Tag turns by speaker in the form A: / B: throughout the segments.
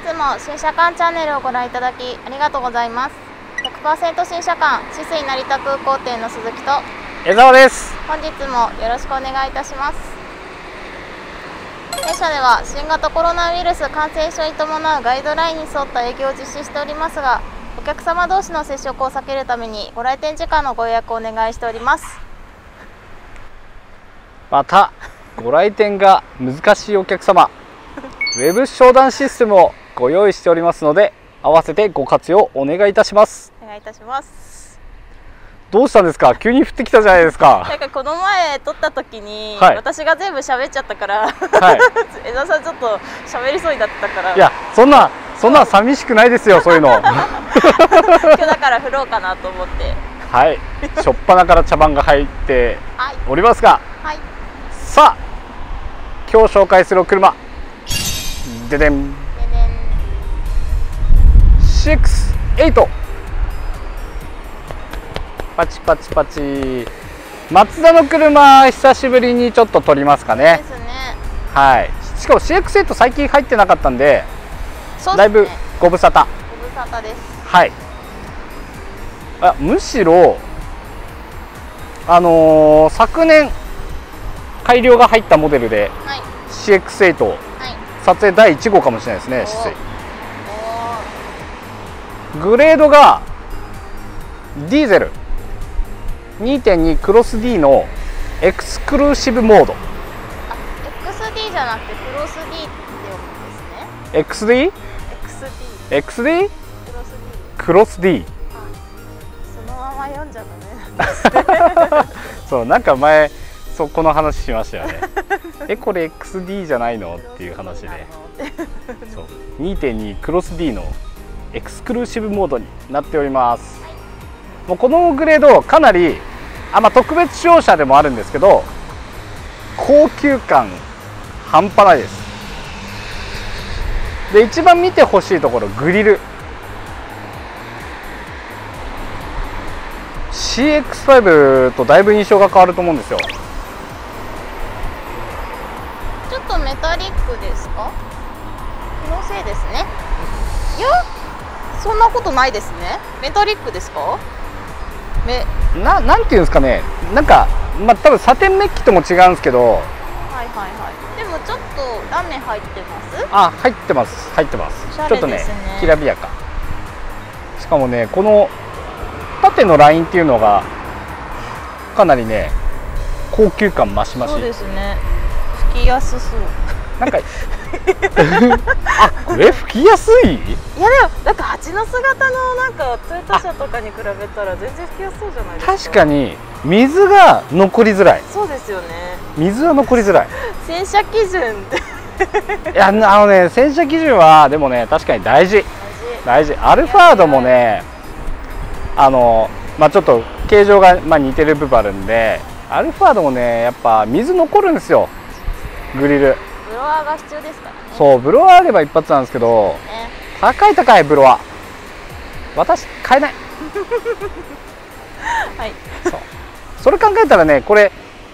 A: つも新車館チャンネルをご覧いただきありがとうございます。 100% 新車館酒々井成田空港店の鈴木と
B: 江澤です。
A: 本日もよろしくお願いいたします。弊社では新型コロナウイルス感染症に伴うガイドラインに沿った営業を実施しておりますが、お客様同士の接触を避けるためにご来店時間のご予約をお願いしております。
B: またご来店が難しいお客様ウェブ商談システムをご用意しておりますので、合わせてご活用お願いいたします。
A: お願いいたします。
B: どうしたんですか、急に降ってきたじゃないですか。
A: なんかこの前撮った時に、
B: はい、
A: 私が全部喋っちゃったから、はい、江澤さんちょっと喋りそうになってたから、
B: いやそんな寂しくないですよそういうの今
A: 日だから振ろうかなと思って、はい、
B: 初っ端から茶番が入っておりますが、はい、さあ今日紹介するお車、ででん CX-8、 パチパチパチ。マツダの車久しぶりにちょっと撮りますかね。
A: ですね。
B: はい。しかも CX-8 最近入ってなかったんで、そうですね、だいぶご無沙汰。
A: ご無沙汰です。はい。
B: むしろ昨年改良が入ったモデルで、はい、CX-8、はい、撮影第1号かもしれないですね。酒々グレードがディーゼル 2.2 クロス D のエクスクルーシブモード。
A: XD じゃなくてクロス D って読むんですね。
B: XD？ クロス D。
A: そのまま読んじゃダメなんですね
B: そう、なんか前この話しましたよねこれ XD じゃないのっていう話でそう 2.2 クロス D のエクスクルーシブモードになっております。はい、もうこのグレードかなり特別仕様車でもあるんですけど、高級感半端ないです。で一番見てほしいところ、グリル。 CX-5 とだいぶ印象が変わると思うんですよ。
A: ちょっとメタリックですか？気のせいですね。いやそんなことないですね。メタリックですか？
B: なんていうんですかね、なんか多分サテンメッキとも違うんですけど、はい
A: はいはい。でもちょっとラメ入ってます？
B: 入ってます入ってます。
A: おしゃれですね。
B: ちょっとねきらびやか。しかもねこの縦のラインっていうのがかなりね高級感増し増し。
A: そうですね。拭きやすそう。
B: なんかこれ拭きやすい？い
A: やでもなんか蜂の姿のなんかトヨタ車とかに比べたら全然拭きやすそうじゃないですか。
B: 確かに水が残りづらい。
A: そうですよね。
B: 水は残りづらい。
A: 洗車基準
B: いやね洗車基準はでもね確かに大事。アルファードもねちょっと形状が似てる部分あるんで、アルファードもねやっぱ水残るんですよ、グリル。
A: ブロワーが必要ですからね。
B: そう、ブロワーあれば一発なんですけど、高いブロワー私買えない
A: はい、
B: それ考えたらねこれ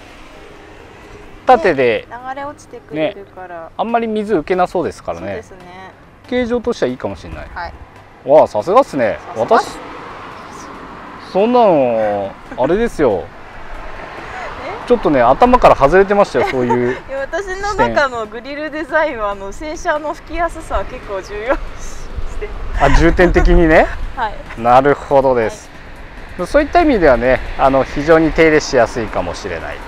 B: 縦で
A: 流れ落ちてくれるから、
B: あんまり水受けなそうですからね。
A: そうですね。
B: 形状としてはいいかもしれない。
A: はい、
B: わあさすがっすね。私そんなのあれですよちょっとね頭から外れてましたよそういう
A: いや私の中のグリルデザインは洗車の拭きやすさは結構重要して
B: 重点的にね
A: はい、
B: なるほどです、はい、そういった意味ではね非常に手入れしやすいかもしれない、はい、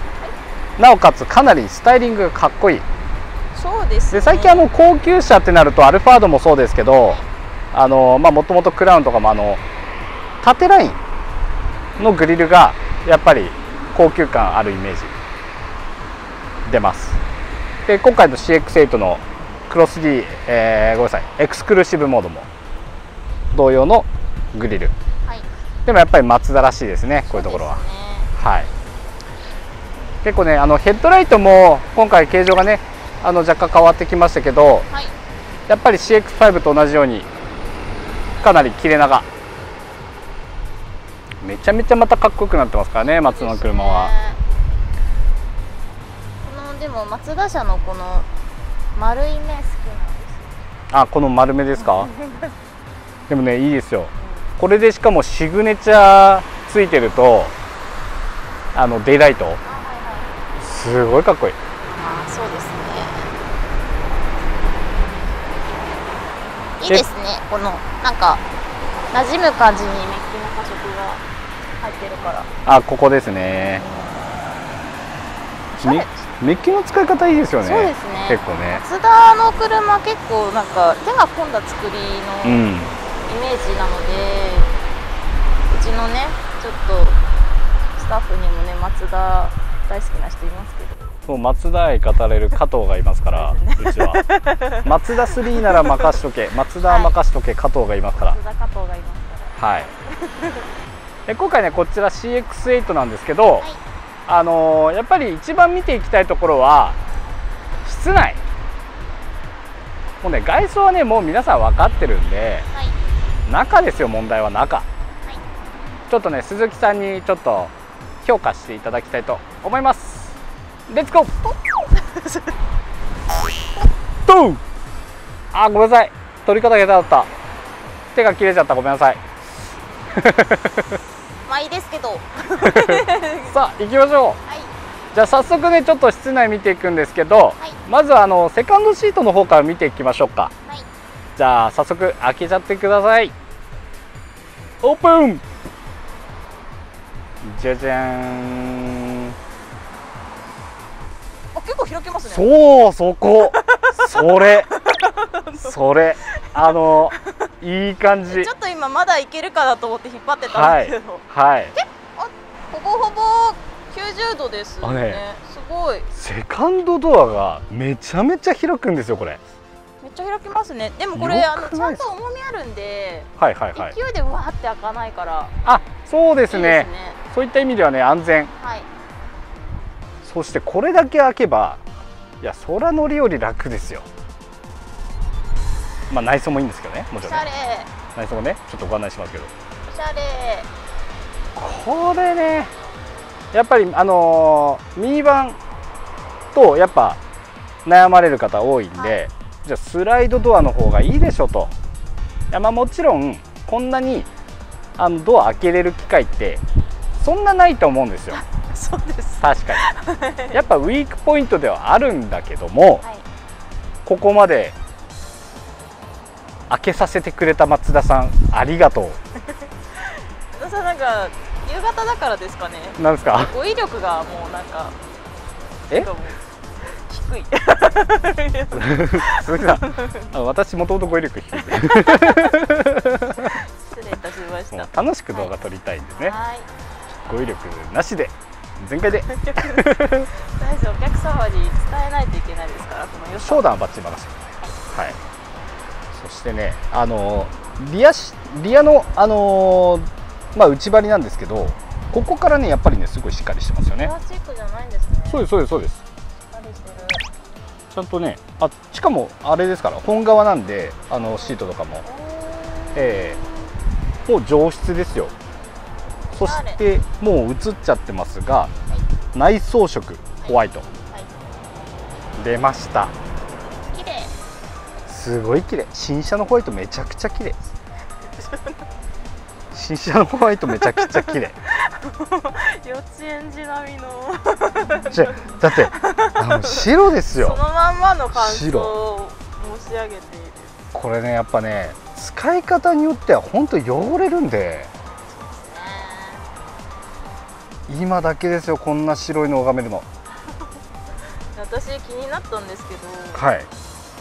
B: なおかつかなりスタイリングがかっこいい。
A: そうですね。
B: で最近高級車ってなるとアルファードもそうですけどもともとクラウンとかも縦ラインのグリルがやっぱり高級感あるイメージ出ます。で今回の CX-8 のクロス D、ごめんなさいエクスクルーシブモードも同様のグリル、はい、でもやっぱりマツダらしいですね、こういうところは。はい、結構ねヘッドライトも今回形状がね若干変わってきましたけど、はい、やっぱり CX-5 と同じようにかなり切れ長、めちゃめちゃまたかっこよくなってますからね、マツダの車は。
A: でもマツダ車のこの丸い目好きなんです。
B: あ、この丸めですか？でもね、いいですよ。これでしかもシグネチャーついてると、デイライト、すごいかっこいい。
A: あ、そうですね。いいですね。このなんか馴染む感じにメッキの加色が入ってるから。
B: あ、ここですね。メッキの使い方いいですよね。
A: そうですね。
B: 結構ね。
A: マツダの車結構なんか手が込んだ作りのイメージなので、うちのねちょっとスタッフにもねマツダ大好きな人いますけど。
B: そう、マツダ愛語れる加藤がいますから、うちは。マツダ3なら任しとけ、マツダ任しとけ、加藤がいますから。
A: マツダ加藤がいますから。
B: はい。今回ね、こちら CX8 なんですけど、はい、やっぱり一番見ていきたいところは室内。もうね、外装はねもう皆さん分かってるんで、はい、中ですよ、問題は中。はい、ちょっとね鈴木さんにちょっと評価していただきたいと思います。レッツゴー。ドン。あ、ごめんなさい、取り方下手だった。手が切れちゃった、ごめんなさい。
A: まあいいですけど。
B: さあ行きましょう。はい、じゃあ早速ねちょっと室内見ていくんですけど、はい、まずはセカンドシートの方から見ていきましょうか。はい、じゃあ早速開けちゃってください。オープン。じゃじゃーん。
A: あ、結構開けますね。
B: そう、そこ。それ。それ。いい感じ。
A: ちょっと今まだいけるかなと思って引っ張ってたんですけど。
B: はい。
A: ほぼほぼ90度ですね。すごい。
B: セカンドドアがめちゃめちゃ開くんですよ、これ。
A: めっちゃ開きますね。でもこれちゃんと重みあるんで、
B: はいはいはい。
A: 勢いでわーって開かないから。
B: あ、そうですね。そういった意味ではね、安全。
A: はい。
B: そしてこれだけ開けば、いや、空乗りより楽ですよ。まあ内装もいいんですけどね、もちろん、ね。内装もね、ちょっとご案内しますけど。
A: おしゃれ。
B: これね、やっぱりミニバンとやっぱ悩まれる方多いんで、はい、じゃあスライドドアの方がいいでしょと。いや、まあもちろんこんなにドア開けれる機会ってそんなないと思うんですよ。
A: そうです。
B: 確かに。やっぱウィークポイントではあるんだけども、はい、ここまで開けさせてくれた松田さん、ありがとう。
A: 松田さん、なんか夕方だからですかね。
B: なんですか。
A: 語彙力がもうなんか。低い。
B: 鈴木さん、私もともと語彙力低い。失礼い
A: たしました。
B: 楽しく動画撮りたいんですね。
A: はい。
B: 語彙力なしで全開で。
A: 大丈夫、お客様に伝えないといけないですから、この良さ。
B: 商談はバッチリ任せてください。はい。そしてね、リアのまあ内張りなんですけど、ここからねやっぱりねすごいしっかりしてますよね。
A: プラスチックじゃないんですね。
B: そうですそうですそうです。ちゃんとね、しかもあれですから、本革なんでシートとかも、もう上質ですよ。そしてもう映っちゃってますが、はい、内装色ホワイト、はい、出ました。
A: 綺麗。
B: すごい綺麗。新車のホワイトめちゃくちゃ綺麗。新車のホワイトめちゃくちゃ綺麗。
A: 幼稚園児並みの。
B: だって白ですよ。
A: そのまんまの感想を申し上げている。
B: これね、やっぱね使い方によっては本当汚れるんで。今だけですよ、こんな白いのを拝めるの。
A: 私気になったんですけど。
B: はい。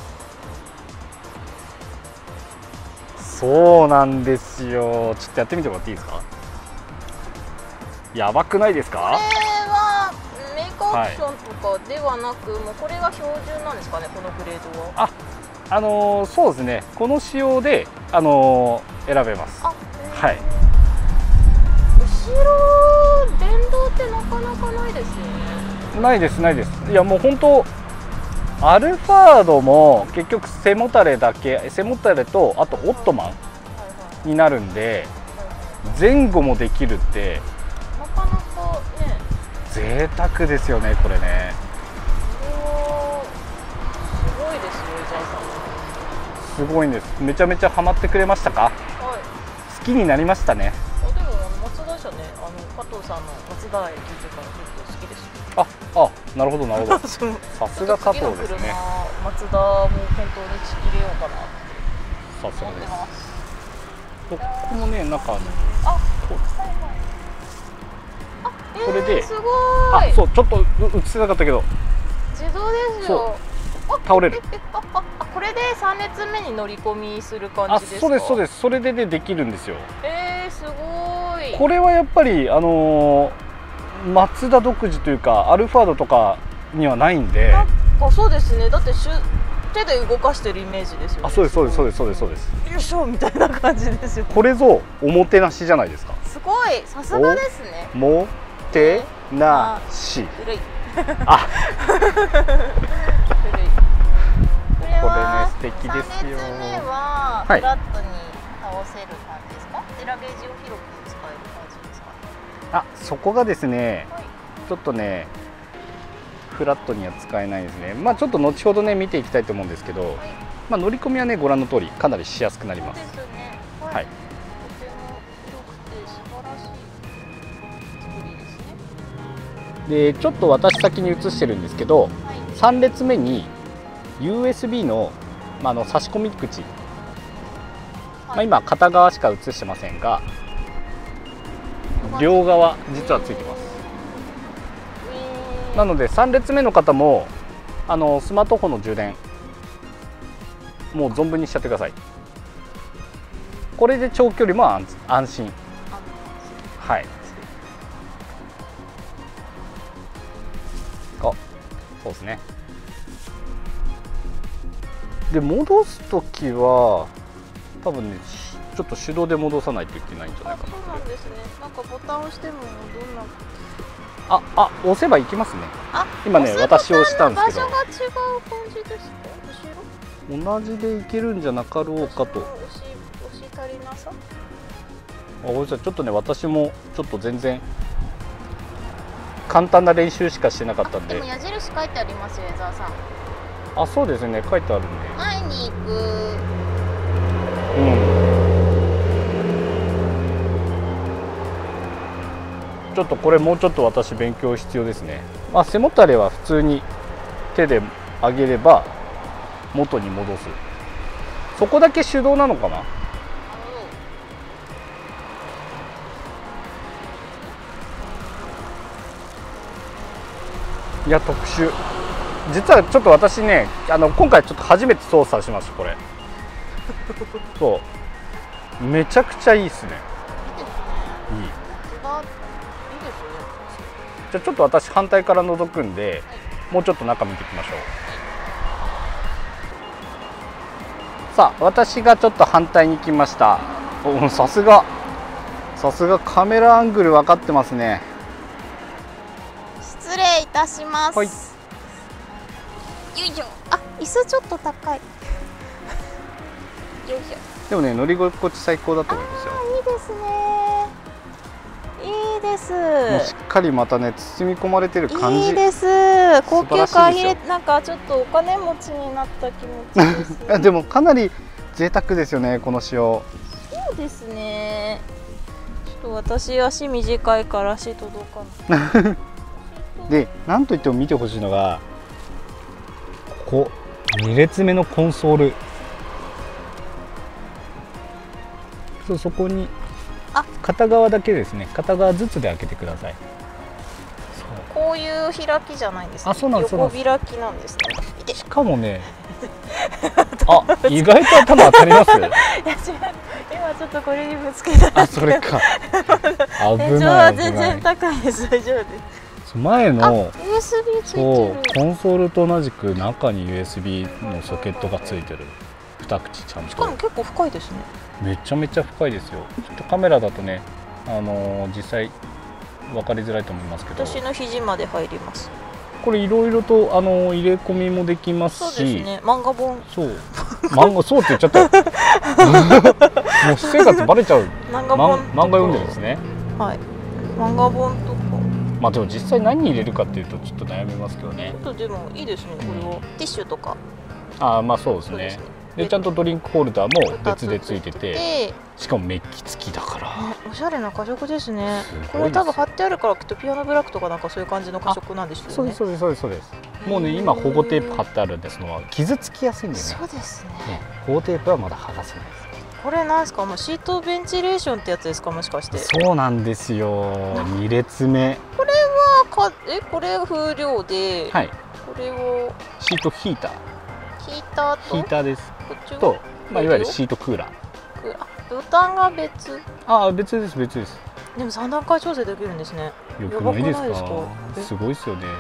B: そうなんですよ。ちょっとやってみてもらっていいですか。やばくないですか。
A: これはメーカーオプションとかではなく、もうこれが標準なんですかね、このグレードは。
B: そうですね。この仕様で選べます。はい。
A: 後ろ電動ってなかなかないですよね。
B: ないですないです。いやもう本当アルファードも結局背もたれとあとオットマンになるんで、前後もできるって
A: なかなかね
B: 贅沢ですよね、これね。
A: これはすごいですよ、伊沢さん。
B: すごいんです。めちゃめちゃハマってくれましたか？
A: はい。
B: 好きになりましたね。
A: あ、でも松田車ね、加藤さんの松田駅とか結構好きです。
B: なるほどなるほど。
A: そう
B: さすが加藤ですね。
A: 松田も検討に入れようかなって
B: さすがで
A: 思ってます。
B: す。ここもね、なんか
A: あ、
B: これで、
A: すごい。
B: そう、ちょっと映せなかったけど、
A: 自動ですよ。
B: 倒れる。
A: これで3列目に乗り込みする感じですか？
B: そうですそうです。それでできるんですよ。
A: すごい。
B: これはやっぱりマツダ独自というかアルファードとかにはないんで。
A: そうですね。だって手で動かしてるイメージですよね。
B: そうですそうですそうですそうですそうです。
A: よいしょみたいな感じですよ。
B: これぞおもてなしじゃないですか。
A: すごい、さすがですね。
B: もてなし。
A: 古い。
B: あ、
A: 古い。
B: これね素敵ですよ。
A: 3列目はフラットに倒せる感じですか？デラゲージを広く使える感じですか？
B: そこがですね、
A: はい、
B: ちょっとねフラットには使えないですね。ちょっと後ほどね見ていきたいと思うんですけど、はい、乗り込みはねご覧の通りかなりしやすくなります。
A: そうですね。はい。とても広くて素晴らしい作りですね。
B: でちょっと私先に映してるんですけど、はい、3列目に USB の、差し込み口、はい、今片側しか映してませんが両側実はついてます。なので3列目の方もスマートフォンの充電もう存分にしちゃってください。これで長距離も安心。はい。そうですね。で戻すときは多分ねちょっと手動で戻さないといけないんじゃないかな。
A: そうなんですね。なんかボタンを押してもどんな
B: 押せばいきますね。今ね私押したんですけど。
A: 場所が違う感じですか？後
B: ろ？同じでいけるんじゃなかろうかと。
A: 押し足りなさ？
B: ごめんなさい、ちょっとね私もちょっと全然簡単な練習しかしてなかったんで。
A: でも矢印書いてありますよ、江澤さん。
B: そうですね、書いてあるんで。
A: 前に行く。
B: ちょっとこれもうちょっと私勉強必要ですね。背もたれは普通に手で上げれば元に戻す。そこだけ手動なのかな。いや特殊。実はちょっと私ね今回ちょっと初めて操作しました。これそうめちゃくちゃいいですね。いい。じゃあちょっと私反対から覗くんで、もうちょっと中見ていきましょう。さあ私がちょっと反対に行きました。さすがカメラアングル分かってますね。
A: 失礼いたします。
B: はい、
A: よいしょ。椅子ちょっと高い。よいしょ。
B: でもね乗り心地最高だと思いますよ。
A: いいですね。いいです。
B: もうしっかりまたね包み込まれてる感じ。
A: いいです。高級感入れなんかちょっとお金持ちになった気持ちです、
B: でもかなり贅沢ですよねこの仕様。
A: そうですね。ちょっと私足短いから足届かない。
B: でなんといっても見てほしいのがここ2列目のコンソール。そこに片側だけですね。片側ずつで開けてください。
A: こういう開きじゃないんですね。
B: そうなんです。
A: 横開きなんですね。
B: しかもね意外と頭当たります。
A: いや違う、今ちょっとこれにぶつけた。
B: それか。
A: 天井は全然高いです。大丈夫です。
B: 前の
A: USB ついてる。
B: コンソールと同じく中に USB のソケットがついてる。2口ちゃんと。
A: しかも結構深いですね。め
B: ちゃめちゃ深いですよ。ちょっとカメラだとね実際分かりづらいと思いますけど、
A: 私の肘まで入ります。
B: これいろいろと入れ込みもできますし。
A: そうですね。漫画本。
B: そうって言っちゃったよ。もう私生活バレちゃう。漫画読んでるんですね。
A: はい。漫画本とか。
B: でも実際何入れるかっていうとちょっと悩みますけどね。
A: でもいいですね。これをティッシュとか。
B: そうですね。 でちゃんとドリンクホルダーも別でついてて、しかもメッキ付きだから、
A: おしゃれな過色ですね。これ多分貼ってあるからきっとピアノブラックとかなんかそういう感じの過色なんでしょうね。
B: そうですそうですそうですそうです。もうね今保護テープ貼ってあるんですのは傷つきやすいんでね。
A: そうですね。
B: 保護テープはまだ剥がせないです。
A: これなんですか、もうシートベンチレーションってやつですか、もしかして。
B: そうなんですよ。2列目。
A: これはこれ風量で、はい、これを
B: シートヒーター。
A: ヒーター
B: です。と、まあいわゆるシートクーラー。
A: ボタンが別。
B: 別です別です。
A: でも3段階調整できるんですね。
B: よくないですか。すごいですよね。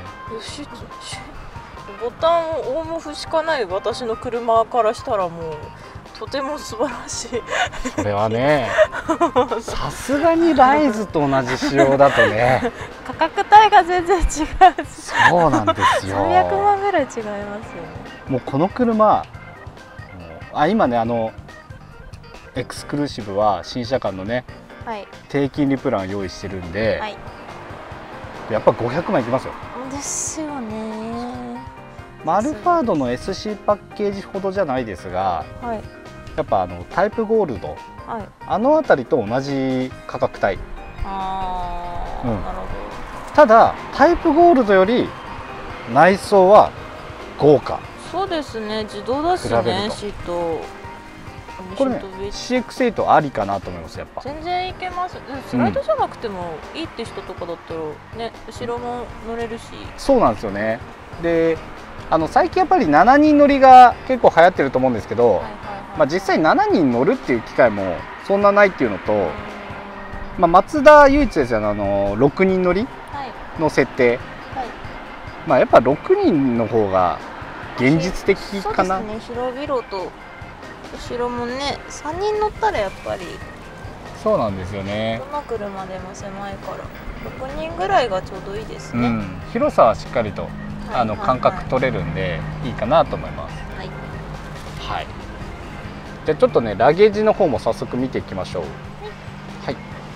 A: ボタンをオンオフしかない私の車からしたらもうとても素晴らしい。
B: それはね、さすがにライズと同じ仕様だとね、
A: 価格帯が全然違う。
B: そうなんですよ。
A: 300万ぐらい違いますよね。
B: もうこの車、今ねエクスクルーシブは新車間のね、はい、低金利プランを用意してるんで、はい、やっぱ500万いきますよ。
A: ですよね。
B: アルファードの SC パッケージほどじゃないですが、はい、やっぱタイプゴールド、はい、あの辺りと同じ価格帯。
A: なるほど。
B: ただタイプゴールドより内装は豪華。
A: そうですね、自動だしね、シート。
B: これね CX8 ありかなと思います。やっぱ
A: 全然いけます。スライドじゃなくてもいいって人とかだったらね、後ろも乗れるし。そうなんですよね。
B: で最近やっぱり7人乗りが結構流行ってると思うんですけど、実際7人乗るっていう機会もそんなないっていうのと、マツダ唯一ですよね、6人乗りの設定、はい、やっぱ6人の方が現実的かな。
A: そうですね、広々と後ろもね、3人乗ったらやっぱり
B: そうなんですよね。
A: どの車でも狭いから6人ぐらいがちょうどいいですね。
B: 広さはしっかりと間隔取れるんでいいかなと思います。はい、はい、じゃあちょっとねラゲージの方も早速見ていきましょう。はい、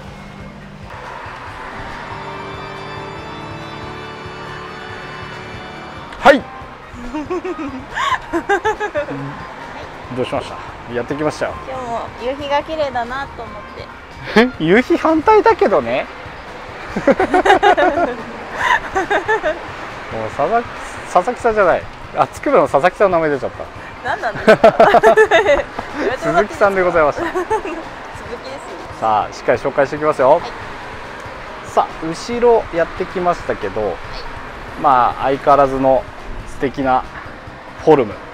B: はい、どうしました？やってきましたよ。
A: 今日も夕日が綺麗だなと思って
B: 夕日反対だけどねもう佐々木さんじゃない、つくばの佐々木さんの名前出ちゃった。
A: 何なんですか
B: 鈴木さんでございました。
A: 鈴木です。
B: さあしっかり紹介していきますよ。はい、さあ後ろやってきましたけど、はい、相変わらずの素敵なフォルム。いい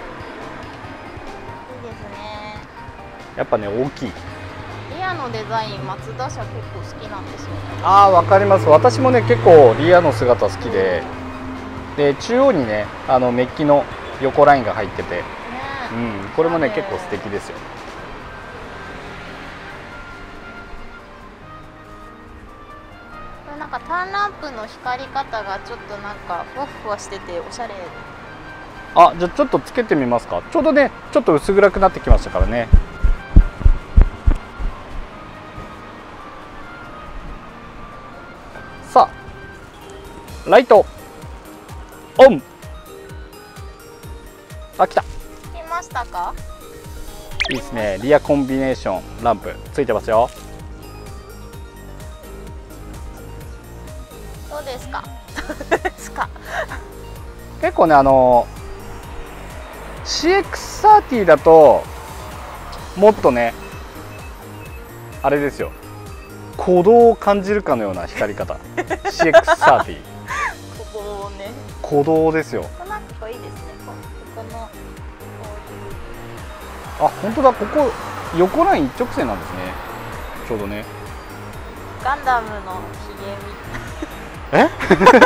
A: ですね。
B: やっぱね大きい。
A: リアのデザイン、マツダ車結構好きなんですよね。
B: わかります。私もね結構リアの姿好きで、中央にねメッキの横ラインが入ってて、これもね結構素敵ですよ。なんか
A: ターンランプの光り方がちょっとなんかふわふわしてておしゃれ。
B: じゃあちょっとつけてみますか。ちょうどねちょっと薄暗くなってきましたからね。さあライトオン。来た。
A: 来ましたか。
B: いいですね。リアコンビネーションランプついてますよ。
A: どうですか。どうですか。
B: 結構ねCX30 だともっとねあれですよ、鼓動を感じるかのような光り方CX30 鼓動ですよ。
A: なんかいいですね。この
B: 本当だ、ここ横ライン一直線なんですね。ちょうどね
A: ガンダムのひげみ
B: たい。いや
A: でも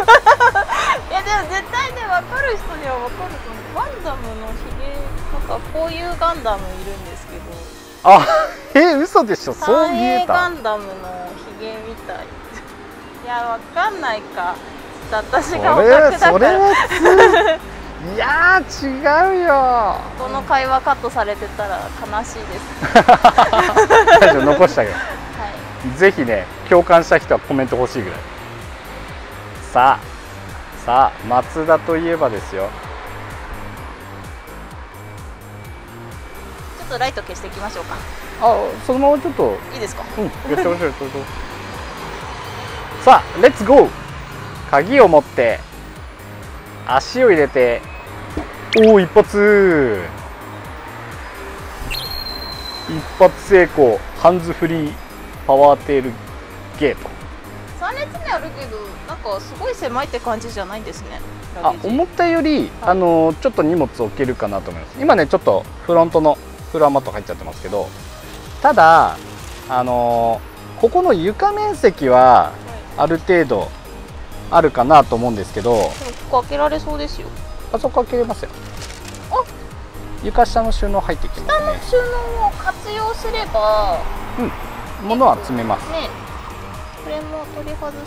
A: 絶対ね分かる人には分かると思う。ガンダムのひげなんかこういうガンダムいるんですけど。
B: 嘘でしょ。そう見えた。
A: ガンダムのひげみたい。いや分かんないか。私がオタクだから。
B: いや違うよ。
A: この会話カットされてたら悲しいです。
B: 大丈夫、残したけど、はい、ぜひね共感した人はコメント欲しいぐらい。さあマツダといえばですよ、
A: とライト消していきましょうか。
B: そのままちょっと
A: いいですか。
B: やってましょうやってましょう。さあレッツゴー。鍵を持って足を入れて、おお一発成功。ハンズフリーパワーテールゲート。
A: 3列目あるけどなんかすごい狭いって感じじゃないんですね。
B: 思ったより、ちょっと荷物置けるかなと思います。今ねちょっとフロントのフロアマット入っちゃってますけど、ただここの床面積はある程度あるかなと思うんですけど、
A: ここ開けられそうですよ。
B: あそこ開けれますよ。床下の収納入ってきますね。
A: 下の収納を活用すれば、
B: 物は詰めます
A: ね。これも取り外し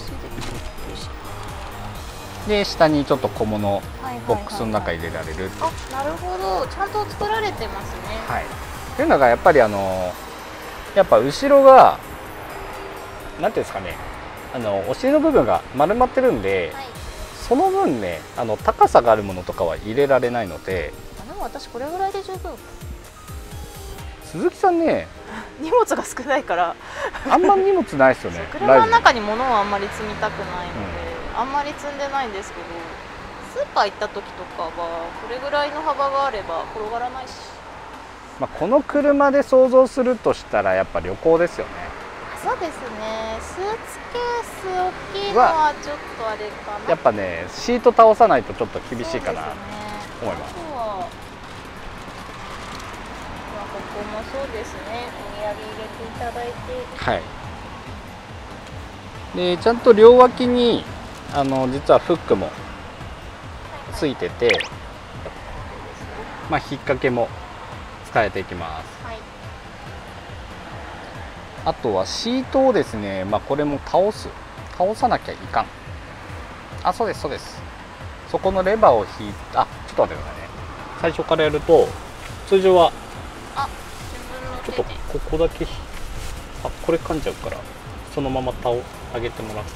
B: で下にちょっと小物ボックスの中入れられる。
A: なるほど、ちゃんと作られてますね。
B: はい。というのがやっぱりやっぱ後ろがなんていうんですかね、お尻の部分が丸まってるんで、その分ね高さがあるものとかは入れられないので。
A: でも私これぐらいで十分。
B: 鈴木さんね
A: 荷物が少ないから
B: あんま荷物ないですよね。
A: 車の中に物をあんまり積みたくないので、あんまり積んでないんですけど、スーパー行った時とかはこれぐらいの幅があれば転がらないし、
B: この車で想像するとしたらやっぱ旅行ですよね。
A: そうですね。スーツケース大きいのはちょっとあれかな。
B: やっぱねシート倒さないとちょっと厳しいかなと思います。
A: ここもそうですね。お土産入れていただいて、
B: はい。でちゃんと両脇に実はフックもついてて、引っ掛けも使えていきます。あとはシートをですね、これも倒さなきゃいかん。そうですそうです。そこのレバーを引いて、ちょっと待ってくださいね。最初からやると通常はちょっとここだけこれ噛んじゃうからそのまま上げてもらって、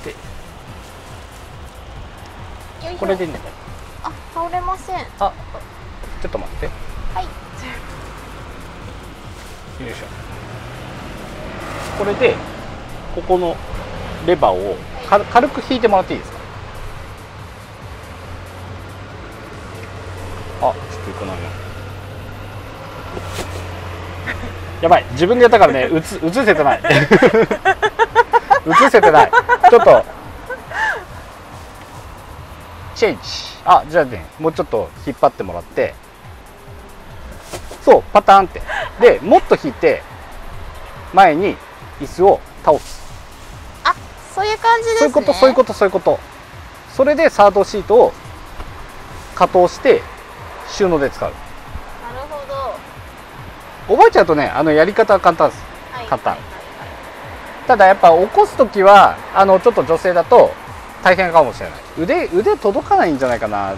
B: これでね。
A: 倒れません。
B: ちょっと待って。
A: はい。
B: よいしょ。これでここのレバーを軽く引いてもらっていいですか。ちょっといかないな。やばい、自分でやったからね、映せてない映せてない。ちょっとチェンジ。じゃあね、もうちょっと引っ張ってもらって、そうパターンってでもっと引いて前に椅子を倒す。
A: そういう感じですね。
B: そういうこと。それでサードシートを加藤して収納で使う。
A: なるほ
B: ど。覚えちゃうとね、やり方は簡単です。簡単。ただやっぱ起こす時はちょっと女性だと大変かもしれない。腕届かないんじゃないかな。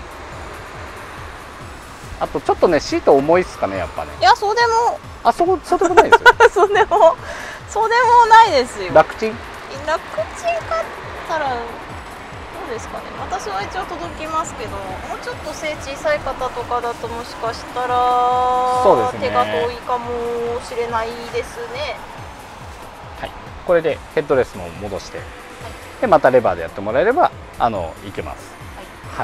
B: あとちょっとねシート重いですかね、やっぱね。
A: いや、そうでも
B: そうでもないですよ
A: そうでもないですよ。
B: 楽ちん
A: 買ったらどうですかね。私は一応届きますけど、もうちょっと背小さい方とかだともしかしたら
B: そうですね、
A: 手が遠いかもしれないですね。
B: はい、これでヘッドレスも戻して、でまたレバーでやってもらえればいけます。はい、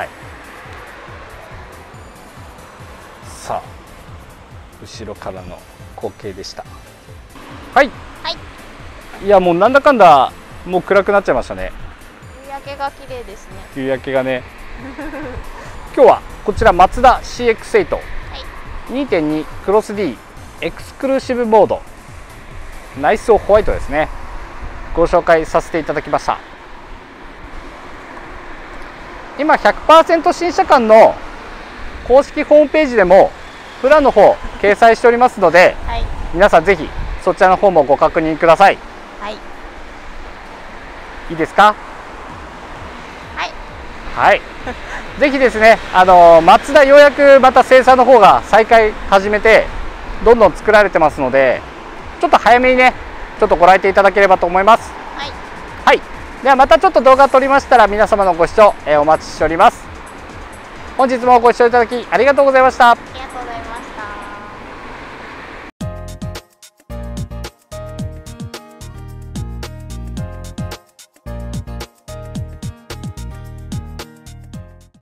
B: さあ後ろからの光景でした。はい、いやもうなんだかんだもう暗くなっちゃいましたね。
A: 夕焼けが綺麗ですね。
B: 夕焼けがね今日はこちらマツダ CX8、2.2 クロス D エクスクルーシブモード内装ホワイトですね、ご紹介させていただきました。今 100% 新車館の公式ホームページでもプランの方掲載しておりますので、皆さんぜひそちらの方もご確認ください。いいですか。ぜひですね、マツダようやくまた生産の方が再開始めてどんどん作られてますので、ちょっと早めにねちょっとご来店いただければと思います。ではまたちょっと動画撮りましたら皆様のご視聴、お待ちしております。本日もご視聴いただきありがとうございました。